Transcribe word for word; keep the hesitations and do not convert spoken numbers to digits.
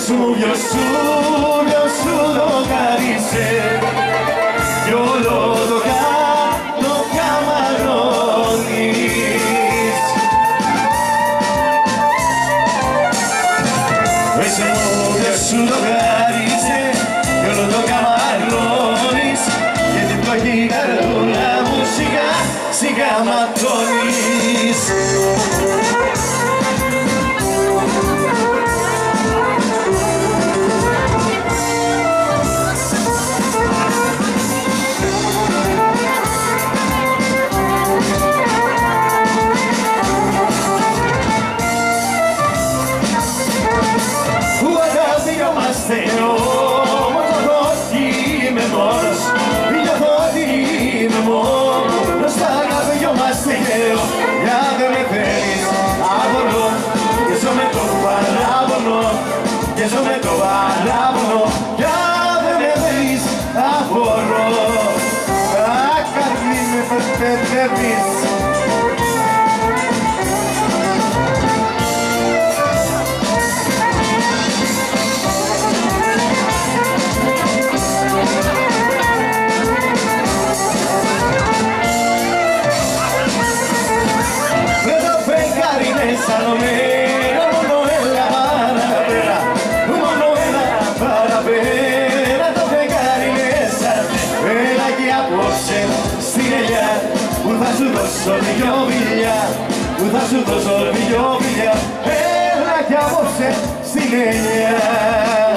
πες μου ποιος σου, ποιος σου το χάρισε κι όλο το κάτω καμαρώνεις. Πες μου ποιος σου το χάρισε κι όλο το καμαρώνεις, και την παγή καρδούλα μου σιγά σιγά ματώνεις. Είμαστε όμως όχι είμαι μόνος, νιώθω ότι είμαι μόνος, στα αγαπιόμαστε καιρό, για δεν με θέλεις απορώ, και ζω με το παράπονο, και ζω με το παράπονο, για δεν με θέλεις απορώ. Αχ, καρδί με παιδεύεις. Σαλωμένα, μόνο έλα παραπέρα, μόνο έλα παραπέρα, το φεγγάρι μέσα. Έλα και απόψε στην ελιά, που θα σου δώσω δυο φιλιά, που θα σου δώσω δυο φιλιά. Έλα και απόψε στην ελιά.